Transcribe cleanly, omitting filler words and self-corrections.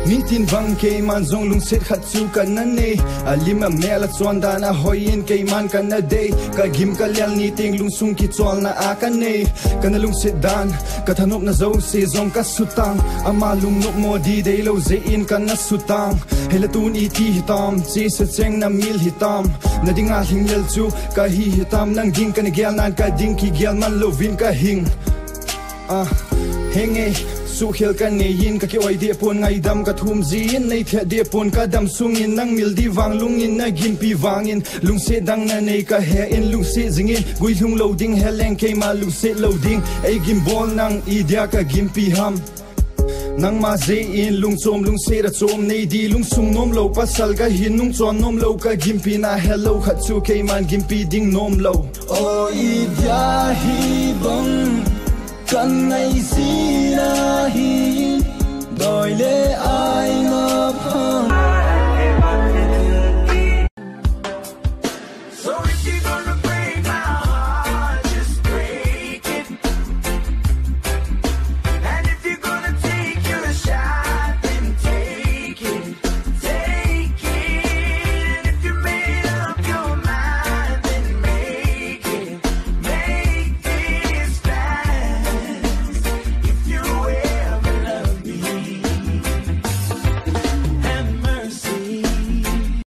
Ni tin vang ke man zong lung set khat chu kan na ne alima mela chuan dan a hoin ke man kan na day ka gim ka lial ni ting lung sung ki chol na a kan ne kan lung set dan ka thanop na zo se zong ka sutang ama lung nok mo di dei lo ze in kan na sutang hela tun I ti hitam che se cheng na mil hitam na dinga hinglel chu ka hi hitam nang ding kan gyal nan ka ding ki gyal man lo vin ka hing henge su khel kan ne yin ka ke oi de pon ngai dam ka thum zin nei the de pon ka dam sung in nang mil di wang lung in na gim pi wang in lung se dang na nei ka he in lung se zing in gui lung loading heleng ke ma lung se loading ai gim bol nang I dia ka gim pi ham nang ma ze in lung se ra chom nei di lung sung nom lo pasal ka hin nung chon nom lo ka gim pi na hello khat chu ke man gim pi ding nom lo o I dia hi bang kan ngai si na hi doi le ai